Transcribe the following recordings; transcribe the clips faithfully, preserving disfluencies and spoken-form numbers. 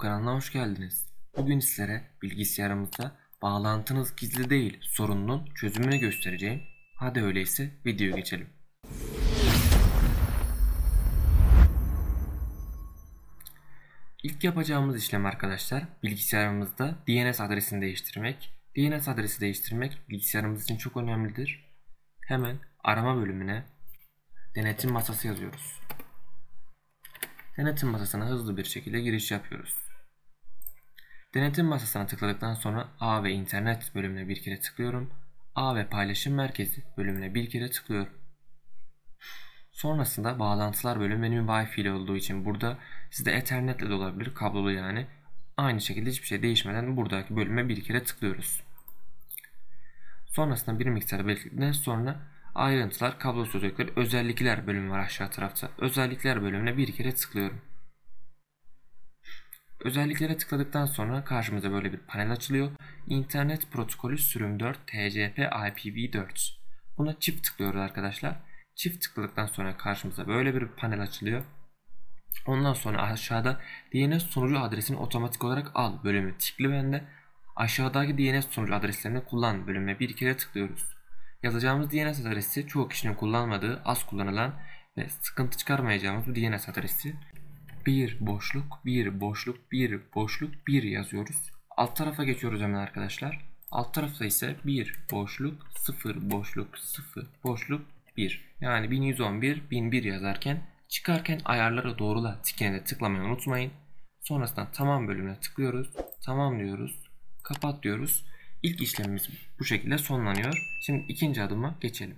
Kanalına hoş geldiniz. Bugün sizlere bilgisayarımızda bağlantınız gizli değil sorununun çözümünü göstereceğim. Hadi öyleyse videoya geçelim. İlk yapacağımız işlem arkadaşlar bilgisayarımızda D N S adresini değiştirmek. D N S adresi değiştirmek bilgisayarımız için çok önemlidir. Hemen arama bölümüne denetim masası yazıyoruz. Denetim masasına hızlı bir şekilde giriş yapıyoruz. Denetim masasına tıkladıktan sonra ağ ve internet bölümüne bir kere tıklıyorum. Ağ ve paylaşım merkezi bölümüne bir kere tıklıyorum. Sonrasında bağlantılar bölümü benim Wi-Fi ile olduğu için burada sizde Ethernet ile de olabilir, kablolu yani. Aynı şekilde hiçbir şey değişmeden buradaki bölüme bir kere tıklıyoruz. Sonrasında bir miktar bekledikten sonra ayrıntılar, kablosuz özellikler, özellikler bölümü var aşağı tarafta. Özellikler bölümüne bir kere tıklıyorum. Özelliklere tıkladıktan sonra karşımıza böyle bir panel açılıyor. İnternet protokolü sürüm dört T C P I P v dört. Buna çift tıklıyoruz arkadaşlar. Çift tıkladıktan sonra karşımıza böyle bir panel açılıyor. Ondan sonra aşağıda D N S sunucu adresini otomatik olarak al bölümü tikli bende. Aşağıdaki D N S sunucu adreslerini kullan bölümüne bir kere tıklıyoruz. Yazacağımız D N S adresi çoğu kişinin kullanmadığı, az kullanılan ve sıkıntı çıkarmayacağımız bir D N S adresi. bir boşluk, bir boşluk, bir boşluk, bir yazıyoruz. Alt tarafa geçiyoruz hemen arkadaşlar. Alt tarafta ise bir boşluk, sıfır boşluk, sıfır boşluk, bir. Yani bin yüz on bir, bin bir yazarken çıkarken ayarları doğrula tikine de tıklamayı unutmayın. Sonrasında tamam bölümüne tıklıyoruz. Tamam diyoruz. Kapat diyoruz. İlk işlemimiz bu şekilde sonlanıyor. Şimdi ikinci adıma geçelim.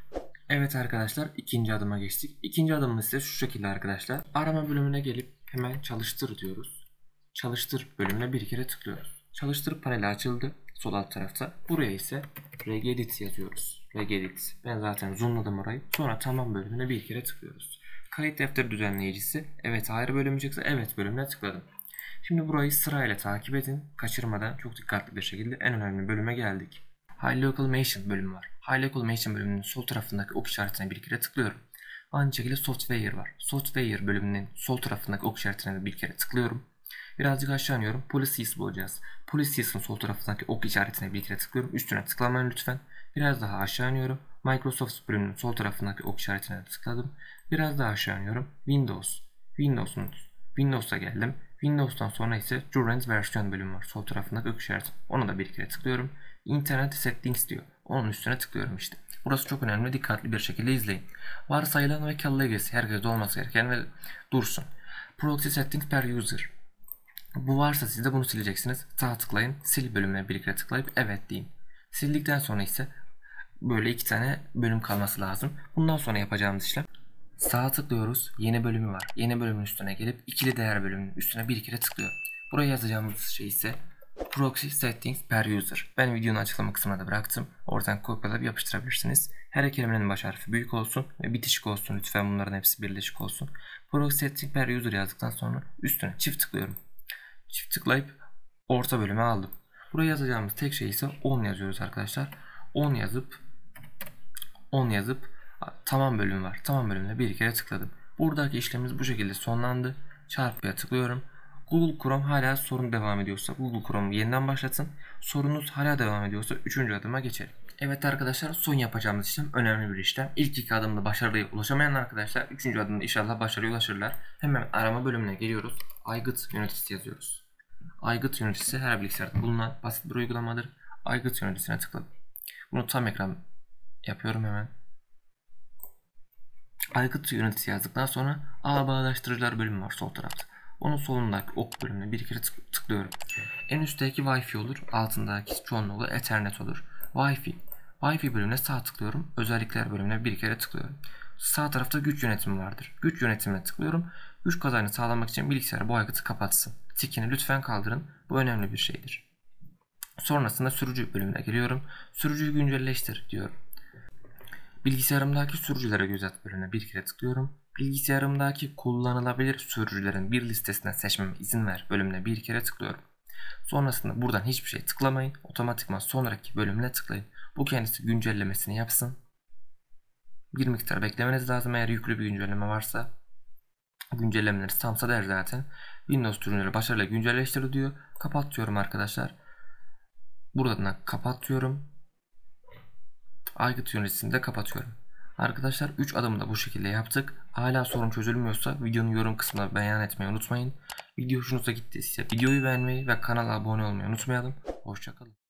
Evet arkadaşlar, ikinci adıma geçtik. İkinci adımımız ise şu şekilde arkadaşlar. Arama bölümüne gelip hemen çalıştır diyoruz. Çalıştır bölümüne bir kere tıklıyoruz. Çalıştır paneli açıldı sol alt tarafta. Buraya ise regedit yazıyoruz. Regedit. Ben zaten zoomladım orayı. Sonra tamam bölümüne bir kere tıklıyoruz. Kayıt defteri düzenleyicisi. Evet hayır bölümü çıksa evet bölümüne tıkladım. Şimdi burayı sırayla takip edin. Kaçırmadan çok dikkatli bir şekilde en önemli bölüme geldik. High Local Machine bölümü var. High Local Machine bölümünün sol tarafındaki ok işaretine bir kere tıklıyorum. Aynı şekilde Software var. Software bölümünün sol tarafındaki ok işaretine de bir kere tıklıyorum. Birazcık aşağı iniyorum. Policies bulacağız. Policies'in sol tarafındaki ok işaretine bir kere tıklıyorum. Üstüne tıklamayın lütfen. Biraz daha aşağı iniyorum. Microsoft bölümünün sol tarafındaki ok işaretine tıkladım. Biraz daha aşağı iniyorum. Windows. Windows'un Windows'a geldim. Windows'tan sonra ise Current Version bölümü var. Sol tarafındaki ok işareti. Ona da bir kere tıklıyorum. Internet Settings diyor. Onun üstüne tıklıyorum işte. Burası çok önemli. Dikkatli bir şekilde izleyin. Varsayılan ve kalı legesi. Herkeste olması gereken ve dursun. Proxy Settings per User. Bu varsa siz de bunu sileceksiniz. Sağ tıklayın. Sil bölümüne bir kere tıklayıp evet deyin. Sildikten sonra ise böyle iki tane bölüm kalması lazım. Bundan sonra yapacağımız işlem. Sağa tıklıyoruz. Yeni bölümü var. Yeni bölümün üstüne gelip ikili değer bölümünün üstüne bir kere tıklıyorum. Buraya yazacağımız şey ise Proxy Settings per User. Ben videonun açıklama kısmına da bıraktım. Oradan kopyalayıp yapıştırabilirsiniz. Her kelimenin baş harfi büyük olsun ve bitişik olsun. Lütfen bunların hepsi birleşik olsun. Proxy Settings per User yazdıktan sonra üstüne çift tıklıyorum. Çift tıklayıp orta bölüme aldım. Buraya yazacağımız tek şey ise on yazıyoruz arkadaşlar. on yazıp on yazıp tamam bölümü var. Tamam bölümüne bir kere tıkladım. Buradaki işlemimiz bu şekilde sonlandı. Çarpıya tıklıyorum. Google Chrome hala sorun devam ediyorsa Google Chrome'u yeniden başlatın. Sorunuz hala devam ediyorsa üçüncü adıma geçelim. Evet arkadaşlar, son yapacağımız işlem önemli bir işlem. İlk iki adımda başarıya ulaşamayan arkadaşlar üçüncü adımda inşallah başarıya ulaşırlar. Hemen arama bölümüne geliyoruz. aygıt yöneticisi yazıyoruz. aygıt yöneticisi her bilgisayarda bulunan basit bir uygulamadır. aygıt yöneticisine tıkladım. Bunu tam ekran yapıyorum hemen. aygıt yöneticisi yazdıktan sonra ağ bağdaştırıcılar bölümü var sol tarafta. Onun solundaki ok bölümüne bir kere tık tıklıyorum. En üstteki Wi-Fi olur. Altındaki çoğunluğu Ethernet olur. Wi-Fi. Wi-Fi bölümüne sağ tıklıyorum. Özellikler bölümüne bir kere tıklıyorum. Sağ tarafta güç yönetimi vardır. Güç yönetimine tıklıyorum. Güç kazancını sağlamak için bilgisayar bu aygıtı kapatsın. Tikini lütfen kaldırın. Bu önemli bir şeydir. Sonrasında sürücü bölümüne giriyorum. Sürücüyü güncelleştir diyorum. Bilgisayarımdaki sürücülere göz at bölümüne bir kere tıklıyorum. Bilgisayarımdaki kullanılabilir sürücülerin bir listesinden seçmeme izin ver bölümüne bir kere tıklıyorum. Sonrasında buradan hiçbir şey tıklamayın. Otomatikman sonraki bölümüne tıklayın. Bu kendisi güncellemesini yapsın. Bir miktar beklemeniz lazım eğer yüklü bir güncelleme varsa. Güncellemeleri tamsa der zaten. Windows ürünleri başarıyla güncelleştirildi diyor. Kapat diyorum arkadaşlar. Buradan da kapatıyorum. Aygıt yöneticisini de kapatıyorum. Arkadaşlar üç adımı da bu şekilde yaptık. Hala sorun çözülmüyorsa videonun yorum kısmına beyan etmeyi unutmayın. Video hoşunuza gittiyse videoyu beğenmeyi ve kanala abone olmayı unutmayalım. Hoşçakalın.